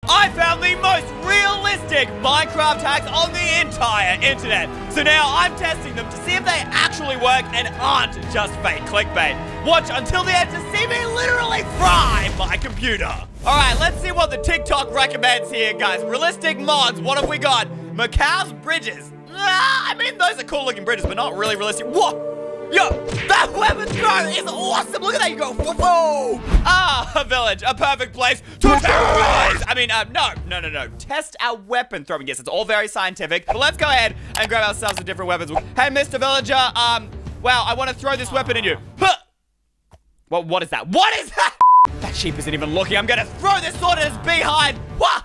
I found the most realistic Minecraft hacks on the entire internet. So now I'm testing them to see if they actually work and aren't just fake clickbait. Watch until the end to see me literally fry my computer. Alright, let's see what the TikTok recommends here, guys. Realistic mods, what have we got? Macau's bridges. I mean, those are cool looking bridges, but not really realistic. What? Yo, that weapon throw is awesome. Look at that, you go, whoa. Ah, a village, a perfect place to terrorize. I mean, no. Test our weapon throwing. Yes, it's all very scientific, but let's go ahead and grab ourselves some different weapons. Hey, Mr. Villager, wow, I want to throw this weapon at you. Huh. Well, what is that? What is that? That sheep isn't even looking. I'm gonna throw this sword at his behind. What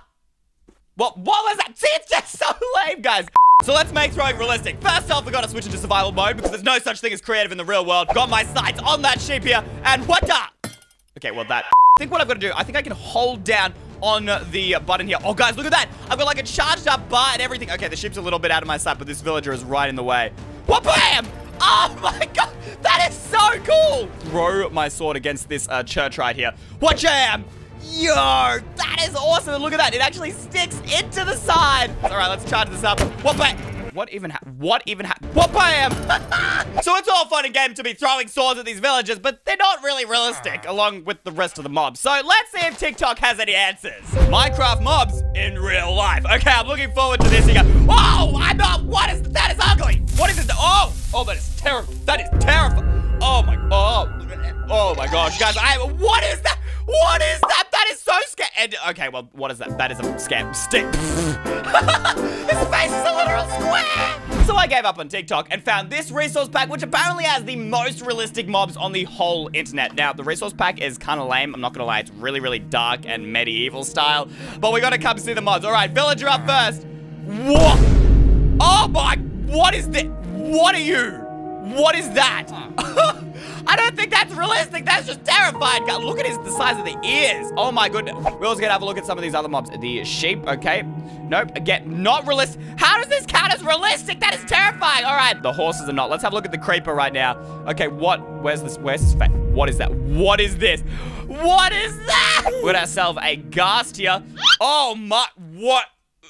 was that? See, it's just so lame, guys. So let's make throwing realistic. First off, we gotta switch into survival mode because there's no such thing as creative in the real world. Got my sights on that sheep here, and what the? Okay, well that. I think what I've got to do, I think I can hold down on the button here. Oh, guys, look at that. I've got like a charged up bar and everything. Okay, the sheep's a little bit out of my sight, but this villager is right in the way. What, bam! Oh my god, that is so cool. Throw my sword against this church right here. What, jam? Yo, that is awesome. And look at that. It actually sticks into the side. All right, let's charge this up. What, bam? What bam? So it's all fun and game to be throwing swords at these villagers, but they're not really realistic, along with the rest of the mobs. So let's see if TikTok has any answers. Minecraft mobs in real life. Okay, I'm looking forward to this. You go, oh, I'm not, what is, that is ugly. What is it? Oh, that is terrible. That is terrifying. Oh my gosh, guys, what is that? What is that? That is so scary. Okay, well, what is that? That is a scam stick. His face is a literal square. So I gave up on TikTok and found this resource pack, which apparently has the most realistic mobs on the whole internet. Now, the resource pack is kind of lame. I'm not gonna lie. It's really, really dark and medieval style. But we gotta come see the mods. All right, villager up first. What? Oh my, what is this? What are you? What is that? I don't think that's realistic. That's just terrifying. God, look at the size of the ears. Oh my goodness. We're also gonna have a look at some of these other mobs. The sheep, okay. Nope, again, not realistic. How does this count as realistic? That is terrifying. All right, the horses are not. Let's have a look at the creeper right now. Okay, where's his face? What is that? What is this? What is that? We got ourselves a ghast here. Oh my, what?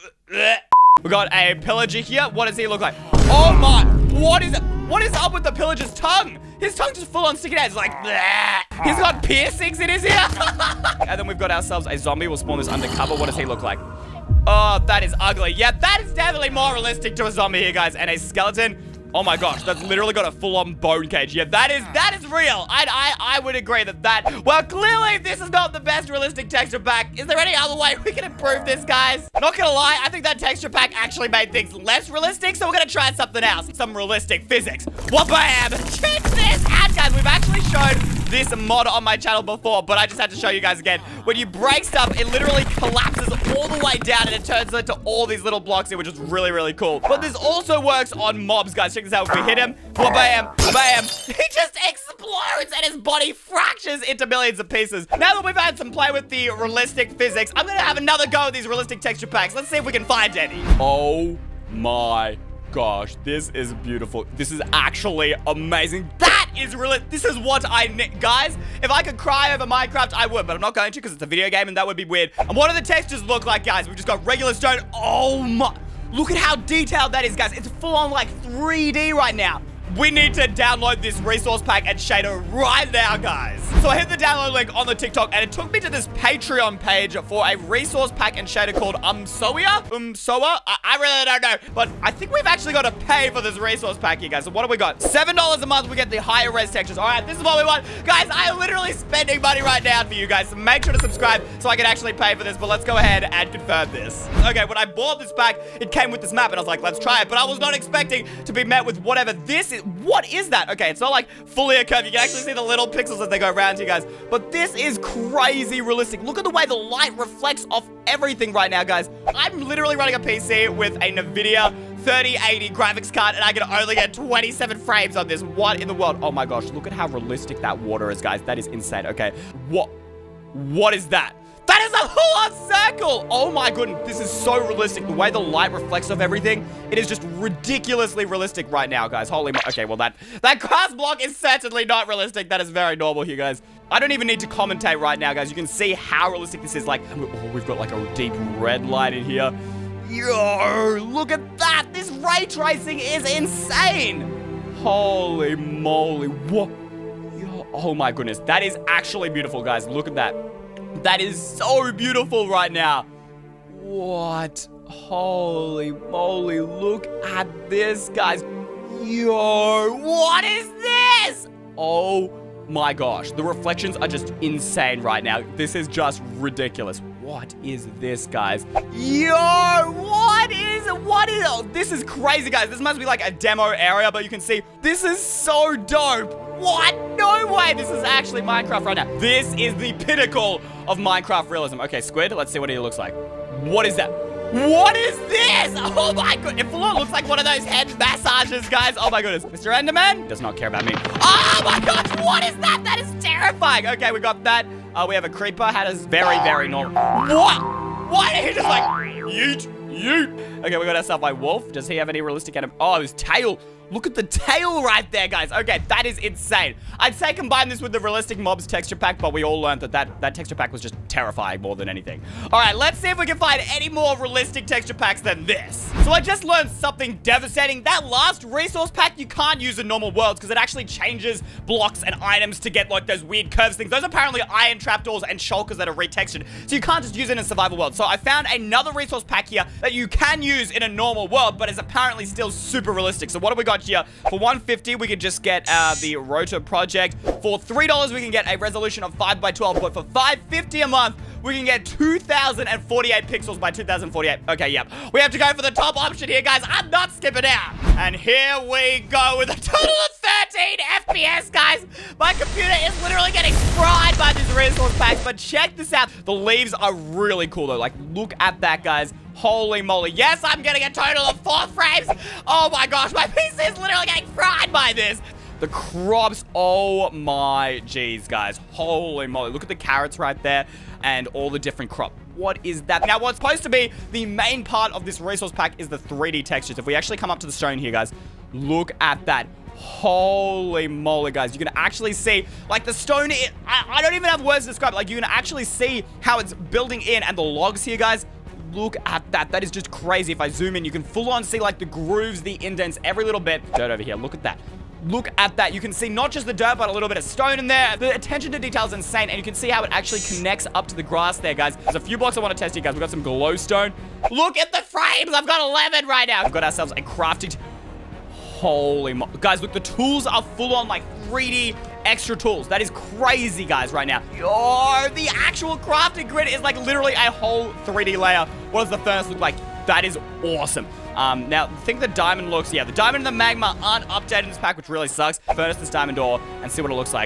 We got a pillager here. What does he look like? Oh my, what is it? What is up with the pillager's tongue? His tongue just full on sticking out. It's like, bleh. He's got piercings in his ear. And then we've got ourselves a zombie. We'll spawn this undercover. What does he look like? Oh, that is ugly. Yeah, that is definitely more realistic to a zombie here, guys. And a skeleton. Oh my gosh, that's literally got a full-on bone cage. Yeah, that is real. I would agree that. Well, clearly this is not the best realistic texture pack. Is there any other way we can improve this, guys? Not gonna lie, I think that texture pack actually made things less realistic, so we're gonna try something else. Some realistic physics. Wha-bam! Check this out, guys. We've actually showed this mod on my channel before, but I just had to show you guys again. When you break stuff, it literally collapses all the way down, and it turns into all these little blocks here, which is really, really cool. But this also works on mobs, guys. Check this out. If we hit him, bam, bam, he just explodes and his body fractures into millions of pieces. Now that we've had some play with the realistic physics, I'm gonna have another go at these realistic texture packs. Let's see if we can find any. Oh my gosh, this is beautiful. This is actually amazing. That is really, this is what I need. Guys, if I could cry over Minecraft, I would, but I'm not going to because it's a video game and that would be weird. And what do the textures look like, guys? We've just got regular stone. Oh my, look at how detailed that is, guys. It's full on like 3D right now. We need to download this resource pack and shader right now, guys. So I hit the download link on the TikTok and it took me to this Patreon page for a resource pack and shader called Umsoa. I really don't know, but I think we've actually got to pay for this resource pack here, guys. So what do we got? $7 a month, we get the higher res textures. All right, this is what we want. Guys, I am literally spending money right now for you guys. So make sure to subscribe so I can actually pay for this, but let's go ahead and confirm this. Okay, when I bought this pack, it came with this map and I was like, let's try it, but I was not expecting to be met with whatever this is. What is that? Okay, it's not like fully a curve. You can actually see the little pixels as they go around you guys. But this is crazy realistic. Look at the way the light reflects off everything right now, guys. I'm literally running a PC with a NVIDIA 3080 graphics card, and I can only get 27 frames on this. What in the world? Oh my gosh, look at how realistic that water is, guys. That is insane. Okay, what is that? That is a full-on circle! Oh my goodness, this is so realistic. The way the light reflects off everything, it is just ridiculously realistic right now, guys. Holy okay, well that grass block is certainly not realistic. That is very normal here, guys. I don't even need to commentate right now, guys. You can see how realistic this is. Like, oh, we've got like a deep red light in here. Yo, look at that! This ray tracing is insane! Holy moly, what? Yo, oh my goodness, that is actually beautiful, guys. Look at that. That is so beautiful right now. What? Holy moly, look at this, guys. Yo, what is this? Oh my gosh, the reflections are just insane right now. This is just ridiculous. What is this, guys? Yo, what is, oh, this is crazy, guys. This must be like a demo area, but you can see this is so dope. What? No way. This is actually Minecraft right now. This is the pinnacle of Minecraft realism. Okay, Squid, let's see what he looks like. What is that? What is this? Oh my god. It full on looks like one of those head massages, guys. Oh my goodness. Mr. Enderman does not care about me. Oh my gosh. What is that? That is terrifying. Okay, we got that. We have a creeper. How does very normal. What? Why did he just like yeet? Okay, we got ourselves a wolf. Does he have any realistic enemy? Oh, his tail. Look at the tail right there, guys. Okay, that is insane. I'd say combine this with the realistic mobs texture pack, but we all learned that texture pack was just terrifying more than anything. All right, let's see if we can find any more realistic texture packs than this. So I just learned something devastating. That last resource pack, you can't use in normal worlds because it actually changes blocks and items to get like those weird curves things. Those are apparently iron trapdoors and shulkers that are retextured. So you can't just use it in a survival world. So I found another resource pack here that you can use in a normal world, but is apparently still super realistic. So what have we got here? For $150, we could just get the Rotor Project. For $3, we can get a resolution of 5x12, but for $5.50 a month, we can get 2,048 pixels by 2048. Okay, yep. We have to go for the top option here, guys. I'm not skipping out. And here we go with a total of 13 FPS, guys. My computer is literally getting fried by these resource packs, but check this out. The leaves are really cool, though. Like, look at that, guys. Holy moly. Yes, I'm getting a total of 4 frames. Oh my gosh, my PC is literally getting fried by this. The crops, oh my geez, guys. Holy moly. Look at the carrots right there and all the different crop. What is that? Now, what's supposed to be the main part of this resource pack is the 3D textures. If we actually come up to the stone here, guys, look at that. Holy moly, guys. You can actually see, like, the stone, I don't even have words to describe it. Like, you can actually see how it's building in, and the logs here, guys. Look at that. That is just crazy. If I zoom in, you can full on see like the grooves, the indents, every little bit. Dirt over here. Look at that. Look at that. You can see not just the dirt, but a little bit of stone in there. The attention to detail is insane, and you can see how it actually connects up to the grass there, guys. There's a few blocks I want to test here, guys. We've got some glowstone. Look at the frames. I've got 11 right now. We've got ourselves a crafting. Holy mo... Guys, look, the tools are full on like 3D extra tools. That is crazy, guys, right now. Yo, the actual crafting grid is like literally a whole 3D layer. What does the furnace look like? That is awesome. Now, I think the diamond looks... Yeah, the diamond and the magma aren't updated in this pack, which really sucks. Furnace this diamond ore and see what it looks like.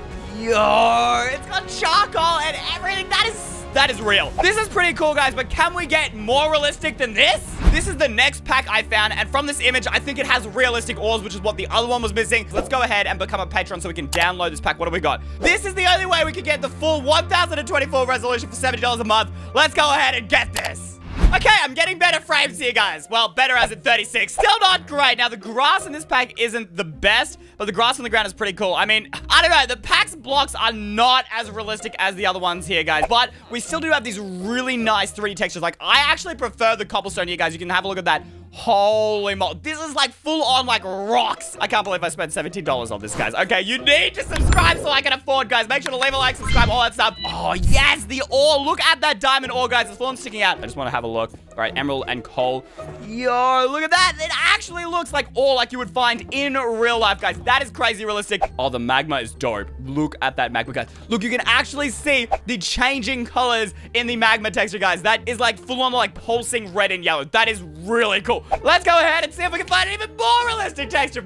Yo, it's got charcoal and everything. That is real. This is pretty cool, guys, but can we get more realistic than this? This is the next pack I found, and from this image, I think it has realistic ores, which is what the other one was missing. Let's go ahead and become a patron so we can download this pack. What do we got? This is the only way we can get the full 1024 resolution for $70 a month. Let's go ahead and get this. Okay, I'm getting better frames here, guys. Well, better as in 36. Still not great. Now, the grass in this pack isn't the best, but the grass on the ground is pretty cool. I mean, I don't know. The pack's blocks are not as realistic as the other ones here, guys, but we still do have these really nice 3D textures. Like, I actually prefer the cobblestone here, guys. You can have a look at that. Holy moly. This is like full on like rocks. I can't believe I spent $17 on this, guys. Okay, you need to subscribe so I can afford, guys. Make sure to leave a like, subscribe, all that stuff. Oh, yes, the ore. Look at that diamond ore, guys. It's full on sticking out. I just want to have a look. All right, emerald and coal. Yo, look at that. It actually looks like ore like you would find in real life, guys. That is crazy realistic. Oh, the magma is dope. Look at that magma, guys. Look, you can actually see the changing colors in the magma texture, guys. That is like full on like pulsing red and yellow. That is really cool. Let's go ahead and see if we can find an even more realistic texture pack.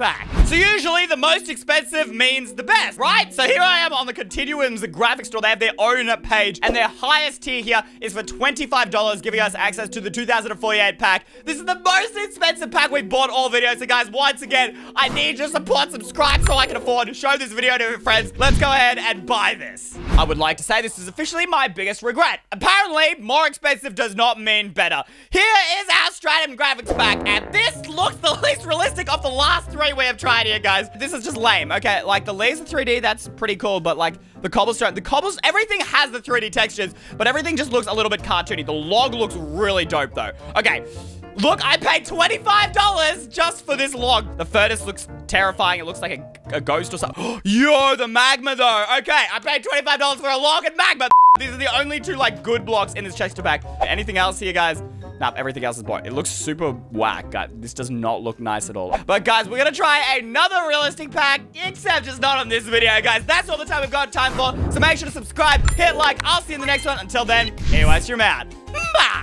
So usually the most expensive means the best, right? So here I am on the Continuum's graphics store. They have their own page, and their highest tier here is for $25, giving us access to the 2048 pack. This is the most expensive pack we've bought all videos. So guys, once again, I need your support. Subscribe so I can afford to show this video to your friends. Let's go ahead and buy this. I would like to say this is officially my biggest regret. Apparently, more expensive does not mean better. Here is our Stratum graphics pack, and this looks the least realistic of the last three we have tried here, guys. This is just lame. Okay, like the laser 3D, that's pretty cool, but like the cobblestone, everything has the 3D textures, but everything just looks a little bit cartoony. The log looks really dope though. Okay. Look, I paid $25 just for this log. The furnace looks terrifying. It looks like a ghost or something. Yo, the magma though. Okay, I paid $25 for a log and magma. These are the only two like good blocks in this texture pack. Anything else here, guys? Nah, everything else is boring. It looks super whack, guys. This does not look nice at all. But guys, we're gonna try another realistic pack, except just not on this video, guys. That's all the time we've got time for. So make sure to subscribe, hit like. I'll see you in the next one. Until then, anyways, you're mad. Bye.